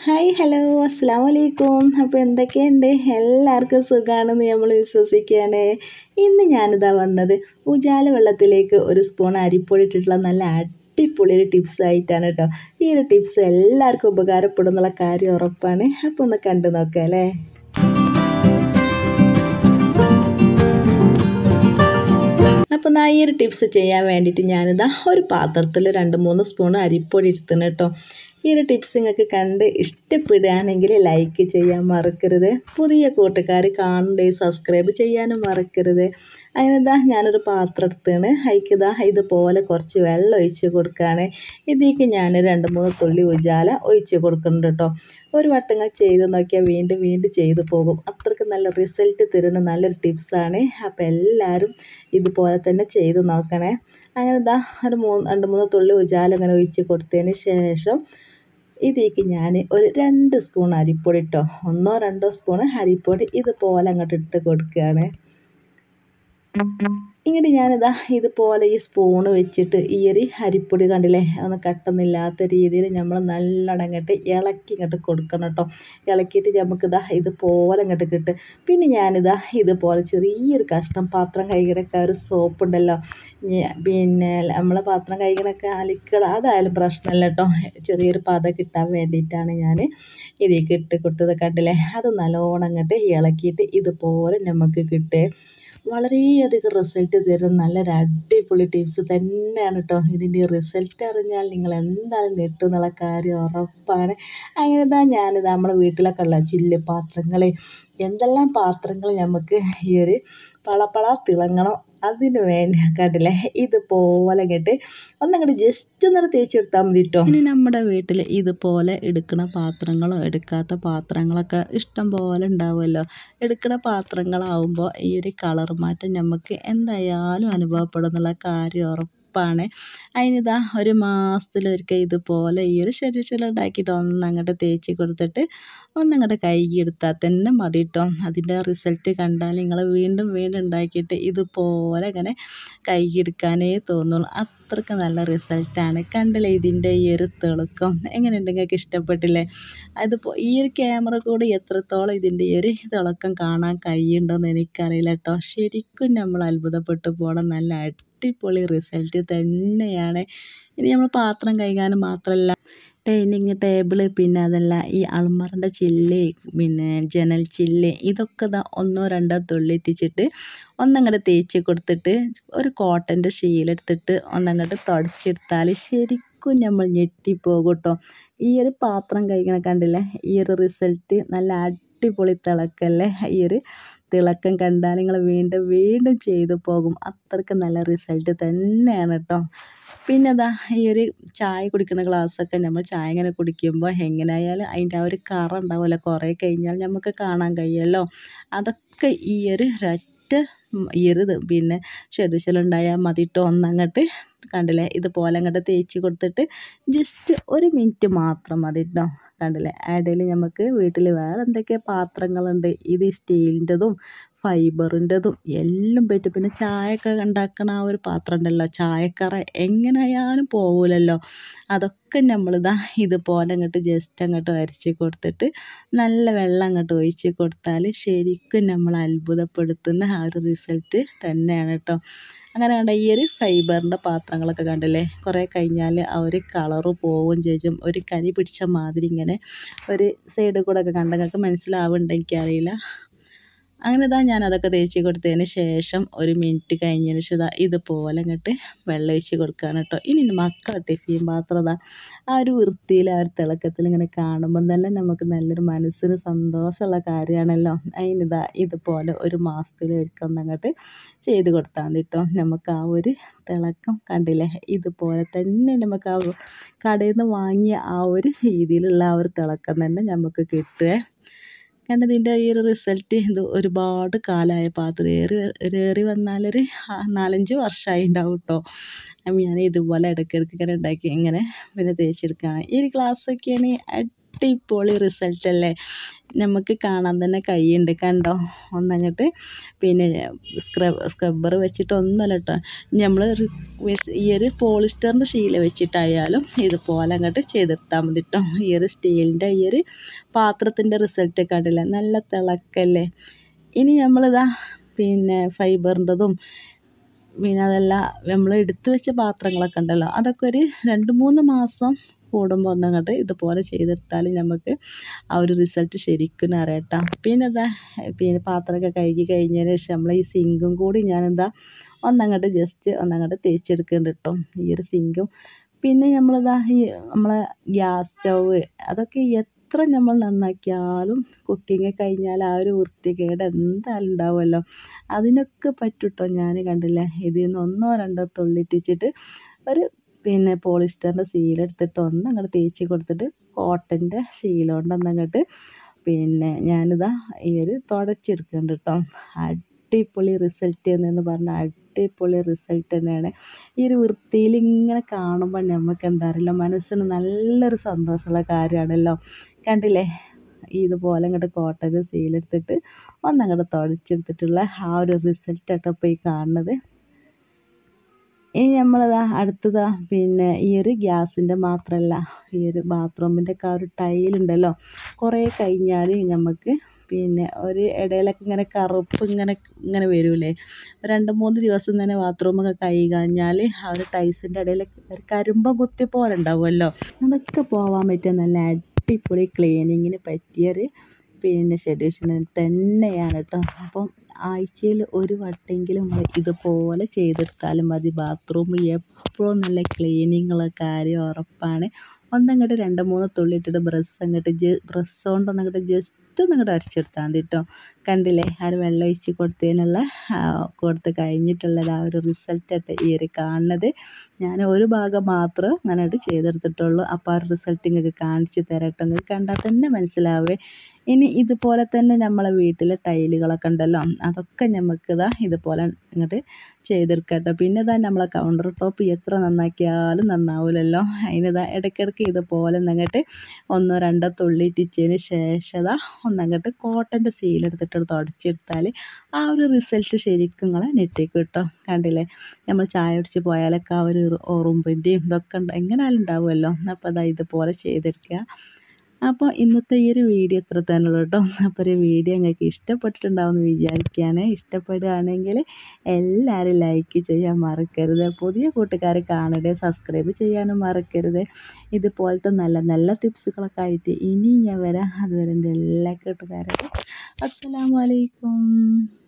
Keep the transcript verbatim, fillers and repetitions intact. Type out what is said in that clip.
Hi hello അസ്സാം വലൈക്കും. അപ്പോൾ എന്തൊക്കെയുണ്ട്? എല്ലാവർക്കും സുഖമാണെന്ന് നമ്മൾ വിശ്വസിക്കുകയാണ്. ഇന്ന് ഞാനിതാ വന്നത് ഉജാല വെള്ളത്തിലേക്ക് ഒരു സ്പൂൺ അരിപ്പൊടി ഇട്ടിട്ടുള്ള നല്ല അടിപൊളി ഒരു ടിപ്സ് ആയിട്ടാണ് കേട്ടോ. ഈ ഒരു ടിപ്സ് എല്ലാവർക്കും ഉപകാരപ്പെടും എന്നുള്ള കാര്യം ഉറപ്പാണ്. അപ്പോൾ ഒന്ന് കണ്ടു നോക്കാം അല്ലേ. അപ്പോൾ ഞാൻ ഈ ഒരു ടിപ്സ് ചെയ്യാൻ വേണ്ടിയിട്ട് ഞാനിതാ ഒരു പാത്രത്തിൽ രണ്ട് മൂന്ന് സ്പൂൺ അരിപ്പൊടി എടുത്തിന് കേട്ടോ. ഈ ഒരു ടിപ്സ് നിങ്ങൾക്ക് കണ്ട് ഇഷ്ടപ്പെടുകയാണെങ്കിൽ ലൈക്ക് ചെയ്യാൻ മറക്കരുത്. പുതിയ കൂട്ടുകാർ കാണണ്ടേ സബ്സ്ക്രൈബ് ചെയ്യാനും മറക്കരുത്. അങ്ങനെ ഇതാ ഞാനൊരു പാത്രം എടുത്താണ്. അതിക്കിതാ ഇതുപോലെ കുറച്ച് വെള്ളം ഒഴിച്ച് കൊടുക്കുകയാണ്. ഇതിലേക്ക് ഞാൻ രണ്ട് മൂന്ന് തുള്ളി ഉജാല ഒഴിച്ച് കൊടുക്കുന്നുണ്ട് കേട്ടോ. ഒരു വട്ടങ്ങൾ ചെയ്ത് നോക്കിയാൽ വീണ്ടും വീണ്ടും ചെയ്തു പോകും. അത്രയ്ക്ക് നല്ല റിസൾട്ട് തരുന്ന നല്ലൊരു ടിപ്സാണ്. അപ്പോൾ എല്ലാവരും ഇതുപോലെ തന്നെ ചെയ്ത് നോക്കണേ. അങ്ങനെ ഇതാ ഒരു മൂന്ന് രണ്ട് മൂന്ന് തുള്ളി ഉജാല അങ്ങനെ ഒഴിച്ച് കൊടുത്തതിന് ശേഷം ഇതിലേക്ക് ഞാൻ ഒരു രണ്ട് സ്പൂൺ അരിപ്പൊടി ഇട്ടോ, ഒന്നോ രണ്ടോ സ്പൂൺ അരിപ്പൊടി ഇതുപോലെ അങ്ങോട്ട് ഇട്ട് കൊടുക്കുകയാണ്. ഇങ്ങോട്ട് ഞാനിതാ ഇതുപോലെ ഈ സ്പൂണ് വെച്ചിട്ട് ഈ ഒരു അരിപ്പൊടി കണ്ടില്ലേ ഒന്ന് കട്ടുന്നില്ലാത്ത രീതിയിൽ നമ്മൾ നല്ലോണം അങ്ങോട്ട് ഇളക്കി ഇങ്ങോട്ട് കൊടുക്കണം കേട്ടോ. ഇളക്കിയിട്ട് നമുക്കിതാ ഇതുപോലെ അങ്ങോട്ട് കിട്ടും. പിന്നെ ഞാനിതാ ഇതുപോലെ ചെറിയൊരു കഷ്ണം പാത്രം കഴുകണൊക്കെ ഒരു സോപ്പ് ഉണ്ടല്ലോ, പിന്നെ നമ്മളെ പാത്രം കഴുകണൊക്കെ അലിക്കട അതായാലും പ്രശ്നമല്ല കേട്ടോ. ചെറിയൊരു പത കിട്ടാൻ വേണ്ടിയിട്ടാണ് ഞാൻ ഇതിലേക്ക് ഇട്ട് കൊടുത്തത് കണ്ടില്ലേ. അത് നല്ലോണം അങ്ങോട്ട് ഇളക്കിയിട്ട് ഇതുപോലെ നമുക്ക് കിട്ടേ. വളരെയധികം റിസൾട്ട് തരും നല്ലൊരു അടിപൊളി ടിപ്സ് തന്നെയാണ് കേട്ടോ. ഇതിൻ്റെ റിസൾട്ട് അറിഞ്ഞാൽ നിങ്ങൾ എന്തായാലും നെട്ടും എന്നുള്ള കാര്യം ഉറപ്പാണ്. അങ്ങനെ ഇതാ ഞാനിത് നമ്മളെ വീട്ടിലൊക്കെ ഉള്ള ചില്ല് പാത്രങ്ങൾ എന്തെല്ലാം പാത്രങ്ങൾ നമുക്ക് ഈ ഒരു പളപ്പള തിളങ്ങണം അതിന് വേണ്ടി കണ്ടില്ലേ ഇതുപോലെ കേട്ട് ഒന്നങ്ങോട്ട് ജസ്റ്റ് ഒന്നൊരു തേച്ചെടുത്താൽ മതി കേട്ടോ. ഇനി നമ്മുടെ വീട്ടിൽ ഇതുപോലെ എടുക്കുന്ന പാത്രങ്ങളോ എടുക്കാത്ത പാത്രങ്ങളൊക്കെ ഇഷ്ടം പോലെ ഉണ്ടാവുമല്ലോ. എടുക്കുന്ന പാത്രങ്ങളാവുമ്പോൾ ഈ ഒരു കളർ മാറ്റം നമുക്ക് എന്തായാലും അനുഭവപ്പെടും എന്നുള്ള കാര്യം ഉറപ്പാണ്. അതിനിതാ ഒരു മാസത്തിലൊരിക്കൽ ഇതുപോലെ ഈ ഒരു ശരീരം ഉണ്ടാക്കിയിട്ട് ഒന്നങ്ങോട്ട് തേച്ച് കൊടുത്തിട്ട് ഒന്നങ്ങോട്ട് കഴുകിയെടുത്താൽ തന്നെ മതി കേട്ടോ. അതിൻ്റെ റിസൾട്ട് കണ്ടാൽ നിങ്ങൾ വീണ്ടും വീണ്ടും ഉണ്ടാക്കിയിട്ട് ഇതുപോലെ ഇങ്ങനെ കഴുകിയെടുക്കാനേ തോന്നുള്ളൂ. അത്രയ്ക്ക് നല്ല റിസൾട്ടാണ്. കണ്ടില്ലേ ഇതിൻ്റെ ഈ ഒരു തിളക്കം എങ്ങനെയുണ്ട്? നിങ്ങൾക്ക് ഇഷ്ടപ്പെട്ടില്ലേ? അതിപ്പോൾ ഈ ഒരു ക്യാമറ കൂടി എത്രത്തോളം ഇതിൻ്റെ ഈ ഒരു തിളക്കം കാണാൻ കഴിയുന്നുണ്ടോയെന്ന് എനിക്കറിയില്ല കേട്ടോ. ശരിക്കും നമ്മൾ അത്ഭുതപ്പെട്ടു പോകണം. നല്ല അടിപൊളി റിസൾട്ട് തന്നെയാണ്. ഇനി നമ്മൾ പാത്രം കഴുകാനും മാത്രമല്ല ഡൈനിങ് ടേബിള് പിന്നെ അതല്ല ഈ അൾമറിൻ്റെ ചില്ല് പിന്നെ ജനൽ ചില്ല് ഇതൊക്കെ ഇതാ ഒന്നോ രണ്ടോ തുള്ളിട്ടിച്ചിട്ട് ഒന്നങ്ങോട്ട് തേച്ച് കൊടുത്തിട്ട് ഒരു കോട്ടൻ്റെ ശീലെടുത്തിട്ട് ഒന്നങ്ങോട്ട് തുടച്ചെടുത്താൽ ശരിക്കും നമ്മൾ ഞെട്ടിപ്പോകും കേട്ടോ. ഈ ഒരു പാത്രം കഴുകണ കണ്ടില്ലേ ഈ ഒരു റിസൾട്ട് നല്ല അടിപൊളി തിളക്കല്ലേ. ഈ ഒരു തിളക്കം കണ്ടാൽ നിങ്ങൾ വീണ്ടും വീണ്ടും ചെയ്തു പോകും. അത്രയ്ക്ക് നല്ല റിസൾട്ട് തന്നെയാണ് കേട്ടോ. പിന്നെ അതാ ഈ ഒരു ചായ കുടിക്കുന്ന ഗ്ലാസ്സൊക്കെ നമ്മൾ ചായ ഇങ്ങനെ കുടിക്കുമ്പോൾ എങ്ങനെയായാലും അതിൻ്റെ ആ ഒരു കറ ഉണ്ടാവുമല്ലോ, കുറേ കഴിഞ്ഞാൽ നമുക്ക് കാണാൻ കഴിയുമല്ലോ. അതൊക്കെ ഈ ഒരു ഒരൊറ്റ ഈ ഒരു പിന്നെ ഷെഡ്യൂഷലുണ്ടായാൽ മതി കേട്ടോ. ഒന്നങ്ങോട്ട് കണ്ടില്ലേ ഇതുപോലെ അങ്ങോട്ട് തേച്ച് കൊടുത്തിട്ട് ജസ്റ്റ് ഒരു മിനിറ്റ് മാത്രം മതി കേട്ടോ. കണ്ടില്ലേ ഇടയിൽ നമുക്ക് വീട്ടിൽ വേറെ എന്തൊക്കെ പാത്രങ്ങളുണ്ട്. ഇത് സ്റ്റീലിൻ്റെതും ഫൈബറിൻ്റെതും എല്ലാം പറ്റും. പിന്നെ ചായയൊക്കെ ഉണ്ടാക്കണ ആ ഒരു പാത്രം ഉണ്ടല്ലോ, ചായക്കറ എങ്ങനെയായാലും പോകില്ലല്ലോ. അതൊക്കെ നമ്മളിതാ ഇതുപോലെ അങ്ങോട്ട് ജസ്റ്റ് അങ്ങോട്ട് അരിച്ച് കൊടുത്തിട്ട് നല്ല വെള്ളം അങ്ങോട്ട് ഒഴിച്ച് കൊടുത്താൽ ശരിക്കും നമ്മൾ അത്ഭുതപ്പെടുത്തുന്ന ആ ഒരു റിസൾട്ട് തന്നെയാണ് കേട്ടോ. അങ്ങനെ കണ്ട ഈ ഒരു ഫൈബറിൻ്റെ പാത്രങ്ങളൊക്കെ കണ്ടില്ലേ കുറേ കഴിഞ്ഞാൽ ആ ഒരു കളറ് പോവുകയും ചെയ്യും. ഒരു കരി പിടിച്ച മാതിരി ഇങ്ങനെ ഒരു സൈഡിൽ കൂടെ ഒക്കെ കണ്ട നിങ്ങൾക്ക് മനസ്സിലാവുന്നുണ്ട് എനിക്കറിയില്ല. അങ്ങനെ ഇതാ ഞാൻ അതൊക്കെ തേച്ച് കൊടുത്തതിന് ശേഷം ഒരു മിനിറ്റ് കഴിഞ്ഞതിന് ശേഷം ഇതാ ഇതുപോലെ അങ്ങോട്ട് വെള്ളം ഒഴിച്ച് കൊടുക്കുകയാണ് കേട്ടോ. ഇനി മക്കളെ ടിഫിൻ പാത്രം ഇതാ ആ ഒരു വൃത്തിയിൽ ആ ഒരു തിളക്കത്തിൽ ഇങ്ങനെ കാണുമ്പം തന്നെ നമുക്ക് നല്ലൊരു മനസ്സിന് സന്തോഷമുള്ള കാര്യമാണല്ലോ. അതിനിതാ ഇതുപോലെ ഒരു മാസത്തിലൊരിക്കൽ അങ്ങോട്ട് ചെയ്ത് കൊടുത്താൽ മതി കേട്ടോ. നമുക്ക് ആ ഒരു തിളക്കം കണ്ടില്ലേ ഇതുപോലെ തന്നെ നമുക്ക് ആ കടയിൽ നിന്ന് വാങ്ങിയ ആ ഒരു രീതിയിലുള്ള ആ ഒരു തിളക്കം തന്നെ നമുക്ക് കിട്ടുക. കാരണം ഇതിൻ്റെ ഈ ഒരു റിസൾട്ട് ഇത് ഒരുപാട് കാലമായ പാത്രം ഏറി ഏറി വന്നാലൊരു നാലഞ്ച് വർഷമായി ഉണ്ടാവും കേട്ടോ. അപ്പം ഞാൻ ഇതുപോലെ ഇടയ്ക്കിടയ്ക്ക് ഇങ്ങനെ ഉണ്ടാക്കി ഇങ്ങനെ പിന്നെ തേച്ചെടുക്കുകയാണ്. ഈ ഒരു ഗ്ലാസ്സൊക്കെയാണ് അടിപൊളി റിസൾട്ട് അല്ലേ. നമുക്ക് കാണാൻ തന്നെ കഴിയുന്നുണ്ട്, കണ്ടോ. ഒന്നങ്ങോട്ട് പിന്നെ സ്ക്രബ് സ്ക്രബ്ബർ വെച്ചിട്ട് ഒന്നുമല്ല കേട്ടോ, നമ്മൾ ഈ ഒരു പോളിസ്റ്ററിൻ്റെ ശീല വെച്ചിട്ടായാലും ഇതുപോലെ അങ്ങോട്ട് ചെയ്തെടുത്താൽ മതി കേട്ടോ. ഈ ഒരു സ്റ്റീലിൻ്റെ ഈ ഒരു പാത്രത്തിൻ്റെ റിസൾട്ട് കണ്ടില്ല, നല്ല തിളക്കല്ലേ. ഇനി നമ്മളിതാ പിന്നെ ഫൈബറിൻ്റെതും പിന്നെ അതല്ല നമ്മൾ എടുത്തു വെച്ച പാത്രങ്ങളൊക്കെ ഉണ്ടല്ലോ, അതൊക്കെ ഒരു രണ്ട് മൂന്ന് മാസം കൂടുമ്പോൾ ഒന്നങ്ങോട്ട് ഇതുപോലെ ചെയ്തെടുത്താൽ നമുക്ക് ആ ഒരു റിസൾട്ട് ശരിക്കും അറിയാം കേട്ടോ. പിന്നെ എന്താ പിന്നെ പാത്രമൊക്കെ കഴുകി കഴിഞ്ഞതിന് ശേഷം നമ്മൾ ഈ സിങ്കും കൂടി ഞാനെന്താ ഒന്നങ്ങോട്ട് ജസ്റ്റ് ഒന്നങ്ങോട്ട് തേച്ചെടുക്കുന്നുണ്ട് കേട്ടോ, ഈ ഒരു സിങ്കും. പിന്നെ നമ്മളിതാ ഈ നമ്മളെ ഗ്യാസ് സ്റ്റൗവ് അതൊക്കെ എത്ര നമ്മൾ നന്നാക്കിയാലും കുക്കിങ് കഴിഞ്ഞാൽ ആ ഒരു വൃത്തികേട് എന്തായാലും ഉണ്ടാവുമല്ലോ, അതിനൊക്കെ പറ്റും കേട്ടോ. ഞാൻ കണ്ടില്ല, ഇതിൽ നിന്ന് ഒന്നോ രണ്ടോ തുള്ളിട്ടിച്ചിട്ട് ഒരു പിന്നെ പോളിസ്റ്ററിൻ്റെ ശീലെടുത്തിട്ട് ഒന്നങ്ങോട്ട് തേച്ച് കൊടുത്തിട്ട് കോട്ടൻ്റെ ശീല കൊണ്ടൊന്നങ്ങോട്ട് പിന്നെ ഞാനിതാ ഈ ഒരു തുടച്ചെടുക്കുന്നുണ്ട് കേട്ടോ. അടിപൊളി റിസൾട്ട് എന്ന് പറഞ്ഞാൽ അടിപൊളി റിസൾട്ട് തന്നെയാണ്. ഈ ഒരു വൃത്തിയിൽ ഇങ്ങനെ കാണുമ്പോൾ നമുക്ക് എന്താ അറിയില്ല, മനസ്സിന് നല്ലൊരു സന്തോഷമുള്ള കാര്യമാണല്ലോ. കണ്ടില്ലേ, ഇതുപോലെ അങ്ങോട്ട് കോട്ടൻ്റെ സീലെടുത്തിട്ട് ഒന്നങ്ങോട്ട് തുടച്ചെടുത്തിട്ടുള്ള ആ ഒരു റിസൾട്ടാട്ടോ ഇപ്പോൾ ഈ കാണുന്നത്. ഇനി നമ്മളതാ അടുത്തതാ പിന്നെ ഈ ഒരു ഗ്യാസിൻ്റെ മാത്രമല്ല, ഈ ഒരു ബാത്റൂമിൻ്റെ ഒക്കെ ആ ഒരു ടൈലുണ്ടല്ലോ, കുറേ കഴിഞ്ഞാൽ നമുക്ക് പിന്നെ ഒരു ഇടയിലൊക്കെ ഇങ്ങനെ കറുപ്പ് ഇങ്ങനെ ഇങ്ങനെ വരൂലേ, രണ്ട് മൂന്ന് ദിവസം തന്നെ ബാത്റൂമൊക്കെ കഴുകി കഴിഞ്ഞാൽ ആ ഒരു ടൈൽസിൻ്റെ ഇടയിൽ ഒരു കരിമ്പം കുത്തി പോലെ ഉണ്ടാവുമല്ലോ, അതൊക്കെ പോകാൻ പറ്റിയ നല്ല അടിപൊളി ക്ലീനിങ്ങിന് പറ്റിയൊരു പിന്നെ സൊല്യൂഷൻ തന്നെയാണ് കേട്ടോ. അപ്പം ആഴ്ചയിൽ ഒരു വട്ടെങ്കിലും ഇതുപോലെ ചെയ്തെടുത്താലും മതി. ബാത്റൂം എപ്പോഴും നല്ല ക്ലീനിങ്ങുള്ള കാര്യം ഉറപ്പാണ്. ഒന്നങ്ങോട്ട് രണ്ട് മൂന്ന് തുള്ളി ഇട്ടിട്ട് ബ്രഷ് അങ്ങോട്ട് ജ ബ്രഷ് കൊണ്ട് ഒന്നങ്ങോട്ട് ജസ്റ്റ് ഒന്നങ്ങോട്ട് അരച്ചെടുത്താൽ മതി കേട്ടോ. കണ്ടില്ലേ, ആ ഒരു വെള്ളം ഒഴിച്ച് കൊടുത്തതിനുള്ള കൊടുത്ത് കഴിഞ്ഞിട്ടുള്ളത് ആ ഒരു റിസൾട്ടായിട്ട് ഈ ഒരു കാണുന്നത്. ഞാൻ ഒരു ഭാഗം മാത്രം അങ്ങനെയായിട്ട് ചെയ്തെടുത്തിട്ടുള്ളൂ. അപ്പോൾ ആ ഒരു റിസൾട്ട് നിങ്ങൾക്ക് കാണിച്ച് തരാം കേട്ടോ. നിങ്ങൾക്ക് കണ്ടാൽ തന്നെ മനസ്സിലാവേ. ഇനി ഇതുപോലെ തന്നെ നമ്മളെ വീട്ടിലെ ടൈലുകളൊക്കെ ഉണ്ടല്ലോ, അതൊക്കെ നമുക്ക് ഇതാ ഇതുപോലെ ഇങ്ങോട്ട് ചെയ്തെടുക്കാം കേട്ടോ. പിന്നെ ഇതാ നമ്മളെ കൗണ്ടർ ടോപ്പ് എത്ര നന്നാക്കിയാലും നന്നാവില്ലല്ലോ, അതിനിതാ ഇടയ്ക്കിടയ്ക്ക് ഇതുപോലെ ഒന്നങ്ങോട്ട് ഒന്നോ രണ്ടോ തുള്ളി ഇട്ടിച്ചതിന് ശേഷം ഇതാ ഒന്നങ്ങോട്ട് കോട്ടൻ്റെ സീലെടുത്തിട്ട് തുടച്ചെടുത്താൽ ആ ഒരു റിസൾട്ട് ശരിക്കും നിങ്ങളെ നെറ്റിക്ക് കിട്ടും. കണ്ടില്ലേ, നമ്മൾ ചായ കുടിച്ച് പോയാലൊക്കെ ആ ഒരു ഉറുമ്പിൻ്റെയും ഇതൊക്കെ ഉണ്ട് എങ്ങനെയാലും ഉണ്ടാവുമല്ലോ. അപ്പോൾ അതാ ഇതുപോലെ ചെയ്തെടുക്കുക. അപ്പോൾ ഇന്നത്തെ ഈ ഒരു വീഡിയോ ഇത്ര തന്നെ ഉള്ളൂ കേട്ടോ. അപ്പോൾ ഒരു വീഡിയോ നിങ്ങൾക്ക് ഇഷ്ടപ്പെട്ടിട്ടുണ്ടാവുമെന്ന് വിചാരിക്കുകയാണ്. ഇഷ്ടപ്പെടുകയാണെങ്കിൽ എല്ലാവരും ലൈക്ക് ചെയ്യാൻ മറക്കരുത്. പുതിയ കൂട്ടുകാരെ കാണരുത്, സബ്സ്ക്രൈബ് ചെയ്യാനും മറക്കരുത്. ഇതുപോലത്തെ നല്ല നല്ല ടിപ്സുകളൊക്കെ ആയിട്ട് ഇനി ഞാൻ വരാം. അതുവരെ എൻ്റെ എല്ലാ കൂട്ടുകാരും അസ്സലാമു അലൈക്കും.